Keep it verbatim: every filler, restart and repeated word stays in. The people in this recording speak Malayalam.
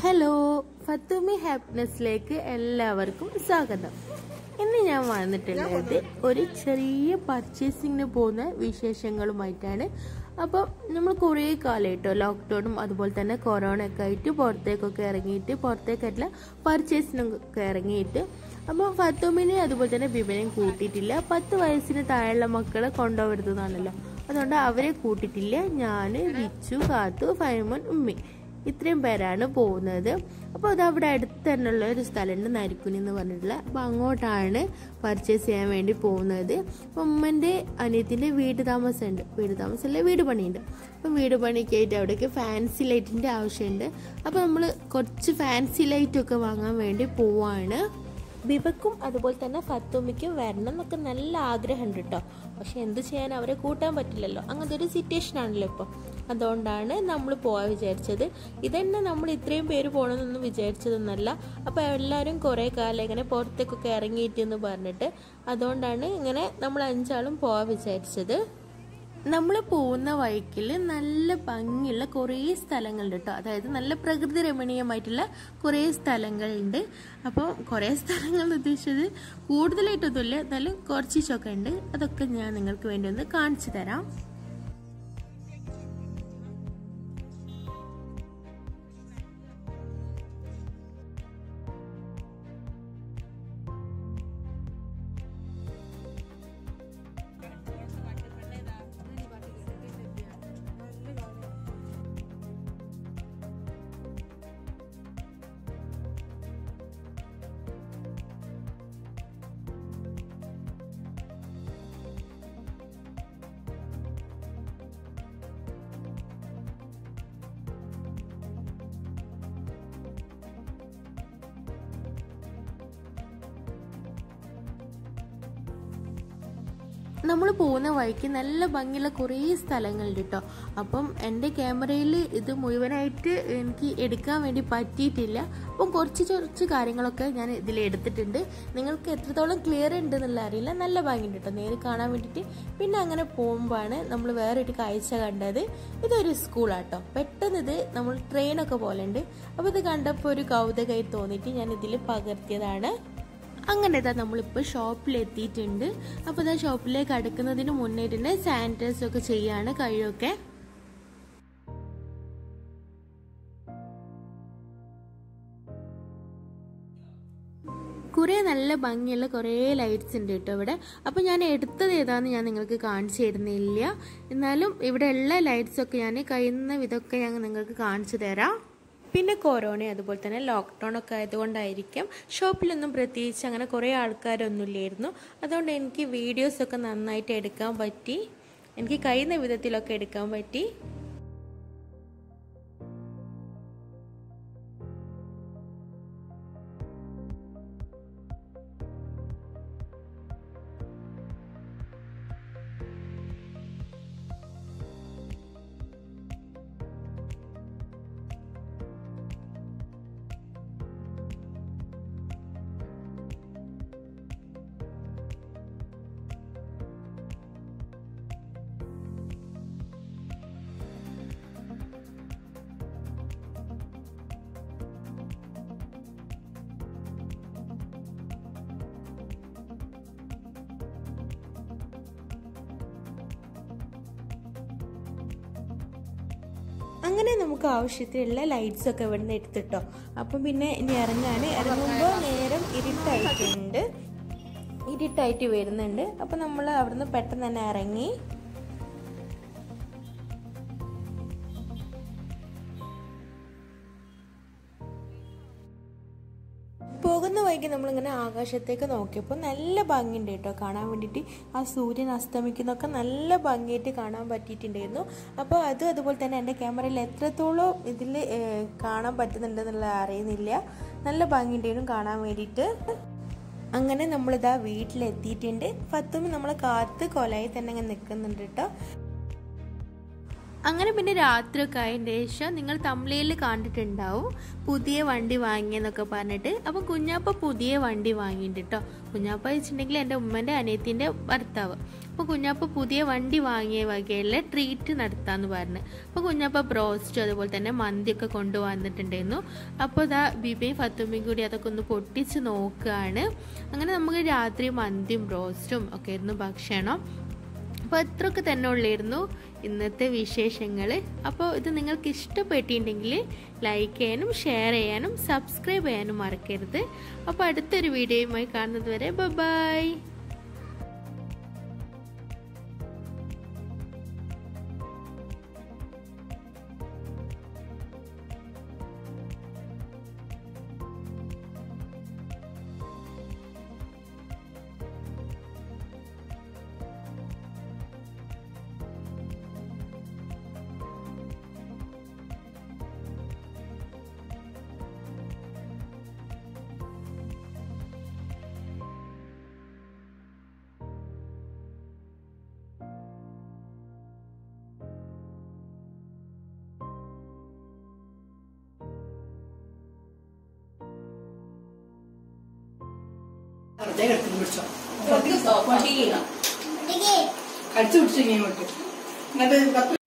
ഹലോ, ഫത്തുമി ഹാപ്പിനെസ്സിലേക്ക് എല്ലാവർക്കും സ്വാഗതം. ഇന്ന് ഞാൻ വന്നിട്ടുള്ളത് ഒരു ചെറിയ പർച്ചേസിങ്ങിന് പോകുന്ന വിശേഷങ്ങളുമായിട്ടാണ്. അപ്പം നമ്മൾ കുറേ കാലമായിട്ടോ ലോക്ക്ഡൗണും അതുപോലെ തന്നെ കൊറോണ ഒക്കെ ആയിട്ട് പുറത്തേക്കൊക്കെ ഇറങ്ങിയിട്ട് പുറത്തേക്കല്ല പർച്ചേസിനൊക്കെ ഇറങ്ങിയിട്ട് അപ്പോൾ ഫത്തുമിനെ അതുപോലെ തന്നെ ബിബിനെയും കൂട്ടിയിട്ടില്ല. പത്ത് വയസ്സിന് താഴെയുള്ള മക്കളെ കൊണ്ടുപോകരുതെന്നാണല്ലോ, അതുകൊണ്ട് അവരെ കൂട്ടിയിട്ടില്ല. ഞാൻ, വിച്ചു, കാത്തു, ഫൈമോൻ, ഉമ്മി ഇത്രയും പേരാണ് പോകുന്നത്. അപ്പോൾ അത് അവിടെ അടുത്ത് തന്നെയുള്ള ഒരു സ്ഥലമുണ്ട്, നരിക്കുനി എന്ന് പറഞ്ഞിട്ടുള്ള. അപ്പോൾ അങ്ങോട്ടാണ് പർച്ചേസ് ചെയ്യാൻ വേണ്ടി പോകുന്നത്. അപ്പം ഉമ്മൻ്റെ അനിയത്തിൻ്റെ വീട് താമസമുണ്ട്, വീട് താമസമല്ല വീട് പണിയുണ്ട്. അപ്പം വീട് പണിക്ക് ആയിട്ട് അവിടേക്ക് ഫാൻസി ലൈറ്റിൻ്റെ ആവശ്യമുണ്ട്. അപ്പോൾ നമ്മൾ കുറച്ച് ഫാൻസി ലൈറ്റൊക്കെ വാങ്ങാൻ വേണ്ടി പോവാണ്. ബിബക്കും അതുപോലെ തന്നെ ഫത്തുമിക്കും വരണം എന്നൊക്കെ നല്ല ആഗ്രഹമുണ്ട് കേട്ടോ. പക്ഷെ എന്ത് ചെയ്യാൻ, അവരെ കൂട്ടാൻ പറ്റില്ലല്ലോ, അങ്ങനത്തെ ഒരു സിറ്റുവേഷൻ ആണല്ലോ ഇപ്പോൾ. അതുകൊണ്ടാണ് നമ്മൾ പോകാൻ വിചാരിച്ചത്. ഇതന്നെ നമ്മൾ ഇത്രയും പേര് പോകണമെന്നൊന്നും വിചാരിച്ചതൊന്നുമല്ല. അപ്പോൾ എല്ലാവരും കുറേ കാലം ഇങ്ങനെ പുറത്തേക്കൊക്കെ ഇറങ്ങിയിട്ടെന്ന് പറഞ്ഞിട്ട് അതുകൊണ്ടാണ് ഇങ്ങനെ നമ്മൾ അഞ്ചാളും പോകാൻ വിചാരിച്ചത്. നമ്മൾ പോകുന്ന വഴിക്കിൽ നല്ല ഭംഗിയുള്ള കുറേ സ്ഥലങ്ങളുണ്ട് കേട്ടോ. അതായത് നല്ല പ്രകൃതി രമണീയമായിട്ടുള്ള കുറേ സ്ഥലങ്ങളുണ്ട്. അപ്പോൾ കുറേ സ്ഥലങ്ങൾ ഉദ്ദേശിച്ചത് കൂടുതലായിട്ടൊന്നുമില്ല, എന്നാലും കുറച്ചൊക്കെ ഉണ്ട്. അതൊക്കെ ഞാൻ നിങ്ങൾക്ക് വേണ്ടി ഒന്ന് കാണിച്ചു തരാം. നമ്മൾ പോകുന്ന വഴിക്ക് നല്ല ഭംഗിയുള്ള കുറേ സ്ഥലങ്ങളുണ്ട് കേട്ടോ. അപ്പം എൻ്റെ ക്യാമറയിൽ ഇത് മുഴുവനായിട്ട് എനിക്ക് എടുക്കാൻ വേണ്ടി പറ്റിയിട്ടില്ല. അപ്പം കുറച്ച് കുറച്ച് കാര്യങ്ങളൊക്കെ ഞാൻ ഇതിൽ എടുത്തിട്ടുണ്ട്. നിങ്ങൾക്ക് എത്രത്തോളം ക്ലിയർ ഉണ്ടെന്നുള്ള അറിയില്ല, നല്ല ഭംഗിയുണ്ട് കേട്ടോ നേരെ കാണാൻ വേണ്ടിയിട്ട്. പിന്നെ അങ്ങനെ പോകുമ്പോഴാണ് നമ്മൾ വേറൊരു കാഴ്ച കണ്ടത്. ഇതൊരു സ്കൂളാട്ടോ. പെട്ടെന്ന് ഇത് നമ്മൾ ട്രെയിനൊക്കെ പോലെ ഉണ്ട്. അപ്പോൾ ഇത് കണ്ടപ്പോൾ ഒരു കൗതുകമായി തോന്നിയിട്ട് ഞാൻ ഇതിൽ പകർത്തിയതാണ്. അങ്ങനെ ഇതാ നമ്മളിപ്പോൾ ഷോപ്പിലെത്തിയിട്ടുണ്ട്. അപ്പോൾ ഇതാ ഷോപ്പിലേക്ക് അടുക്കുന്നതിന് മുന്നേ തന്നെ സാനിറ്റൈസ് ഒക്കെ ചെയ്യാണ് കഴിയൊക്കെ. കുറേ നല്ല ഭംഗിയുള്ള കുറേ ലൈറ്റ്സ് ഉണ്ട് കേട്ടോ ഇവിടെ. അപ്പോൾ ഞാൻ എടുത്തത് ഏതാണെന്ന് ഞാൻ നിങ്ങൾക്ക് കാണിച്ചു തരുന്നില്ല, എന്നാലും ഇവിടെ ഉള്ള ലൈറ്റ്സൊക്കെ ഞാൻ കഴിയുന്ന വിധമൊക്കെ ഞാൻ നിങ്ങൾക്ക് കാണിച്ചു തരാം. പിന്നെ കൊറോണ അതുപോലെ തന്നെ ലോക്ക്ഡൗൺ ഒക്കെ ആയതുകൊണ്ടായിരിക്കും ഷോപ്പിലൊന്നും പ്രത്യേകിച്ച് അങ്ങനെ കുറേ ആൾക്കാരൊന്നും ഇല്ലായിരുന്നു. അതുകൊണ്ട് എനിക്ക് വീഡിയോസൊക്കെ നന്നായിട്ട് എടുക്കാൻ പറ്റി, എനിക്ക് കഴിയുന്ന വിധത്തിലൊക്കെ എടുക്കാൻ പറ്റി. അങ്ങനെ നമുക്ക് ആവശ്യത്തിനുള്ള ലൈറ്റ്സ് ഒക്കെ ഇവിടെ നിന്ന് എടുത്തിട്ടോ. അപ്പം പിന്നെ ഇനി ഇറങ്ങാൻ ഇറങ്ങുമ്പോൾ നേരം ഇരുട്ടായിട്ടുണ്ട്, ഇരുട്ടായിട്ട് വരുന്നുണ്ട്. അപ്പം നമ്മൾ അവിടുന്ന് പെട്ടെന്ന് തന്നെ ഇറങ്ങി. പോകുന്ന വൈകി നമ്മളിങ്ങനെ ആകാശത്തേക്ക് നോക്കിയപ്പോൾ നല്ല ഭംഗിയുണ്ട് കേട്ടോ കാണാൻ വേണ്ടിയിട്ട്. ആ സൂര്യൻ അസ്തമിക്കുന്നതൊക്കെ നല്ല ഭംഗിയായിട്ട് കാണാൻ പറ്റിയിട്ടുണ്ടായിരുന്നു. അപ്പോൾ അത് അതുപോലെ തന്നെ എൻ്റെ ക്യാമറയിൽ എത്രത്തോളം ഇതിൽ കാണാൻ പറ്റുന്നുണ്ടെന്നുള്ള അറിയുന്നില്ല, നല്ല ഭംഗിയുണ്ടായിരുന്നു കാണാൻ വേണ്ടിയിട്ട്. അങ്ങനെ നമ്മളിതാ വീട്ടിലെത്തിയിട്ടുണ്ട്. ഫത്തുമി നമ്മളെ കാത്ത് കൊലായി തന്നെ ഇങ്ങനെ നിൽക്കുന്നുണ്ട് കേട്ടോ. അങ്ങനെ പിന്നെ രാത്രിയൊക്കെ ആയതിൻ്റെ ശേഷം നിങ്ങൾ തമിഴിൽ കണ്ടിട്ടുണ്ടാവും പുതിയ വണ്ടി വാങ്ങിയെന്നൊക്കെ പറഞ്ഞിട്ട്. അപ്പം കുഞ്ഞാപ്പ പുതിയ വണ്ടി വാങ്ങിയിട്ടുണ്ട് കേട്ടോ. കുഞ്ഞാപ്പ വെച്ചിട്ടുണ്ടെങ്കിൽ എൻ്റെ ഉമ്മൻ്റെ അനിയത്തിൻ്റെ ഭർത്താവ്. അപ്പോൾ കുഞ്ഞാപ്പ പുതിയ വണ്ടി വാങ്ങിയ വകയിൽ ട്രീറ്റ് നടത്താമെന്ന് പറഞ്ഞു. അപ്പോൾ കുഞ്ഞാപ്പ ബ്രോസ്റ്റും അതുപോലെ തന്നെ മന്തിയൊക്കെ കൊണ്ടുവന്നിട്ടുണ്ടായിരുന്നു. അപ്പോൾ ഇതാ ബിബിയും ഫത്തുമ്മയും കൂടി അതൊക്കെ ഒന്ന് പൊട്ടിച്ച് നോക്കുകയാണ്. അങ്ങനെ നമുക്ക് രാത്രി മന്തിയും ബ്രോസ്റ്റും ഒക്കെ ആയിരുന്നു ഭക്ഷണം. അപ്പോൾ അത്രയൊക്കെ തന്നെ ഉള്ളായിരുന്നു ഇന്നത്തെ വിശേഷങ്ങൾ. അപ്പോൾ ഇത് നിങ്ങൾക്ക് ഇഷ്ടപ്പെട്ടിട്ടുണ്ടെങ്കിൽ ലൈക്ക് ചെയ്യാനും ഷെയർ ചെയ്യാനും സബ്സ്ക്രൈബ് ചെയ്യാനും മറക്കരുത്. അപ്പോൾ അടുത്തൊരു വീഡിയോയുമായി കാണുന്നത് വരെ ബൈ. കടിച്ചു പിടിച്ചു